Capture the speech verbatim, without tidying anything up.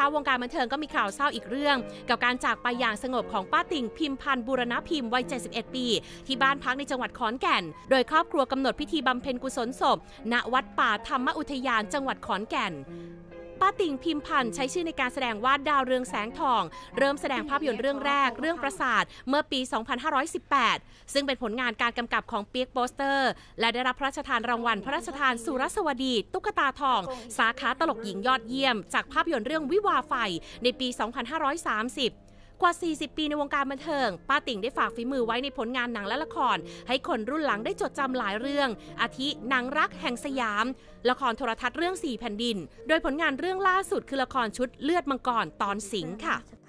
วงการบันเทิงก็มีข่าวเศร้าอีกเรื่องกับการจากไปอย่างสงบของป้าติ่งพิมพันธ์บูรณพิมพ์วัยเจ็ดสิบเอ็ดปีที่บ้านพักในจังหวัดขอนแก่นโดยครอบครัวกำหนดพิธีบำเพ็ญกุศลศพณวัดป่าธรรมอุทยานจังหวัดขอนแก่นป้าติ่งพิมพันธ์ใช้ชื่อในการแสดงว่าดาวเรืองแสงทองเริ่มแสดงภาพยนตร์เรื่องแรกเรื่องปราสาทเมื่อปี สองพันห้าร้อยสิบแปด ซึ่งเป็นผลงานการกำกับของเปียกโปสเตอร์และได้รับพระราชทานรางวัลพระราชทานสุรสวดีตุ๊กตาทองสาขาตลกหญิงยอดเยี่ยมจากภาพยนตร์เรื่องวิวาไฟในปี สองพันห้าร้อยสามสิบกว่า สี่สิบ ปีในวงการบันเทิงป้าติ่งได้ฝากฝีมือไว้ในผลงานหนังและละครให้คนรุ่นหลังได้จดจำหลายเรื่องอาทิหนังรักแห่งสยามละครโทรทัศน์เรื่องสี่แผ่นดินโดยผลงานเรื่องล่าสุดคือละครชุดเลือดมังกรตอนสิงห์ค่ะ